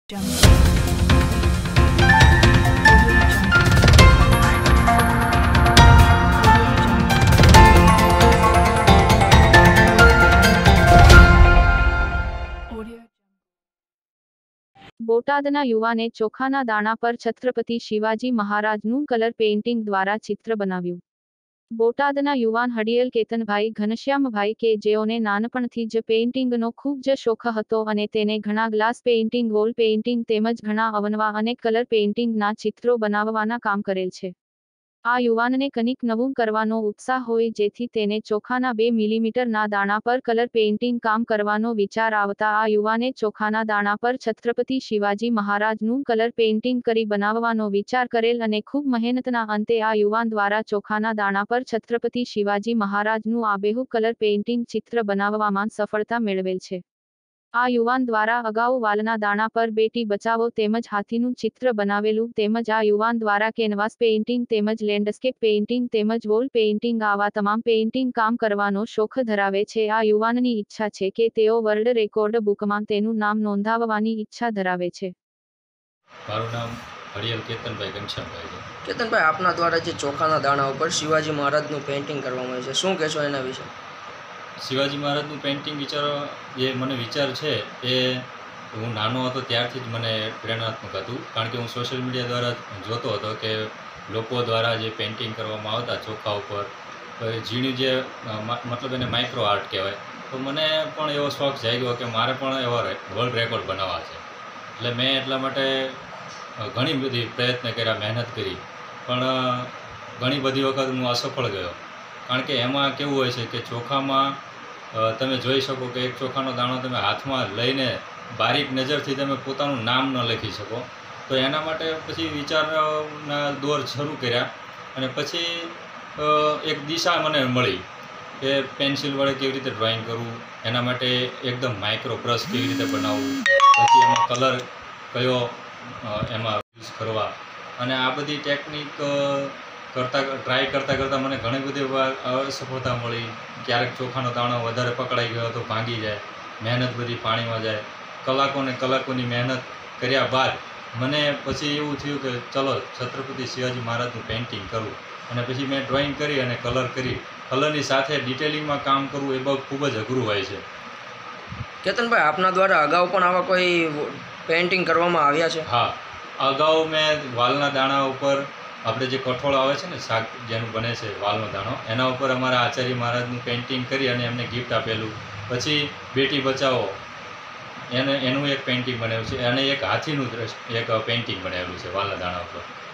બોટાદના યુવાને ચોખાના દાણા પર છત્રપતિ શિવાજી મહારાજનું કલર પેઇન્ટિંગ દ્વારા ચિત્ર બનાવ્યું. બોટાદના યુવાન હડિયલ કેતનભાઈ ઘનશ્યામભાઈ કે જેઓને નાનપણથી જ પેઇન્ટિંગનો ખૂબ જ શોખ હતો અને તેને ઘણા ગ્લાસ પેઇન્ટિંગ, વોલ પેઇન્ટિંગ તેમજ ઘણા અવનવા અને કલર પેઇન્ટિંગના ચિત્રો બનાવવાના કામ કરેલ છે. આ યુવાનને કંઈક નવું કરવાનો ઉત્સાહ હોય જેથી તેને ચોખાના 2 મિલીમીટરના દાણા પર કલર પેઇન્ટિંગ કામ કરવાનો વિચાર આવતા આ યુવાને ચોખાના દાણા પર છત્રપતિ શિવાજી મહારાજનું કલર પેઇન્ટિંગ કરી બનાવવાનો વિચાર કરેલ અને ખૂબ મહેનતના અંતે આ યુવાન દ્વારા ચોખાના દાણા પર છત્રપતિ શિવાજી મહારાજનું આબેહૂબ કલર પેઇન્ટિંગ ચિત્ર બનાવવામાં સફળતા મેળવેલ છે. આ યુવાન દ્વારા અગાઉ વાલના દાણા પર બેટી બચાવો તેમજ હાથીનું ચિત્ર બનાવેલું તેમજ આ યુવાન દ્વારા કેનવાસ પેઇન્ટિંગ તેમજ લેન્ડસ્કેપ પેઇન્ટિંગ તેમજ વોલ પેઇન્ટિંગ આવા તમામ પેઇન્ટિંગ કામ કરવાનો શોખ ધરાવે છે. આ યુવાનની ઈચ્છા છે કે તેઓ વર્લ્ડ રેકોર્ડ બુકમાં તેનું નામ નોંધાવવાની ઈચ્છા ધરાવે છે. મારું નામ હરિયલ કેતનભાઈ ઘનશ્યામભાઈ છે. કેતનભાઈ, આપના દ્વારા જે ચોખાના દાણા ઉપર શિવાજી મહારાજનું પેઇન્ટિંગ કરવામાં આવે છે, શું કહેશો એના વિશે? શિવાજી મહારાજનું પેઇન્ટિંગ જે મને વિચાર છે એ હું નાનો હતો ત્યારથી જ મને પ્રેરણાત્મક હતું, કારણ કે હું સોશિયલ મીડિયા દ્વારા જોતો હતો કે લોકો દ્વારા જે પેઇન્ટિંગ કરવામાં આવતા ચોખા ઉપર ઝીણી જે મતલબ એને માઇક્રો આર્ટ કહેવાય, તો મને પણ એવો શોખ જાગ્યો કે મારે પણ એવા વર્લ્ડ રેકોર્ડ બનાવવા છે. એટલે મેં એટલા માટે ઘણી બધી પ્રયત્ન કર્યા, મહેનત કરી, પણ ઘણી બધી વખત હું અસફળ ગયો. કારણ કે એમાં કેવું હોય છે કે ચોખામાં તમે જોઈ શકો કે એક ચોખાનો દાણો તમે હાથમાં લઈને બારીક નજરથી તમે પોતાનું નામ ન લખી શકો. તો એના માટે પછી વિચારના દોર શરૂ કર્યા અને પછી એક દિશા મને મળી કે પેન્સિલ વડે કેવી રીતે ડ્રોઈંગ કરવું, એના માટે એકદમ માઇક્રો બ્રશ કેવી રીતે બનાવવું, પછી એમાં કલર કયો એમાં યુઝ કરવા, અને આ બધી ટેકનિક ટ્રાય કરતાં મને ઘણી બધી વાર અસફળતા મળી. ક્યારેક ચોખાનો દાણો વધારે પકડાઈ ગયો તો ભાંગી જાય, મહેનત બધી પાણીમાં જાય. કલાકોની મહેનત કર્યા બાદ મને પછી એવું થયું કે ચલો છત્રપતિ શિવાજી મહારાજનું પેઇન્ટિંગ કરવું, અને પછી મેં ડ્રોઈંગ કરી અને કલર કરી. કલરની સાથે ડિટેલિંગમાં કામ કરવું એ બહુ ખૂબ જ અઘરું હોય છે. કેતનભાઈ, આપના દ્વારા અગાઉ પણ આવા કોઈ પેઇન્ટિંગ કરવામાં આવ્યા છે? હા, અગાઉ મેં વાલના દાણા ઉપર આપણે જે કઠોળ આવે છે ને, શાક જેનું બને છે વાલનો દાણો, એના ઉપર અમારા આચાર્ય મહારાજનું પેઇન્ટિંગ કરી અને એમને ગિફ્ટ આપેલું. પછી બેટી બચાવો એનું એક પેઇન્ટિંગ બનાવ્યું છે, અને એક હાથીનું એક પેઇન્ટિંગ બનાવેલું છે વાલના દાણા ઉપર.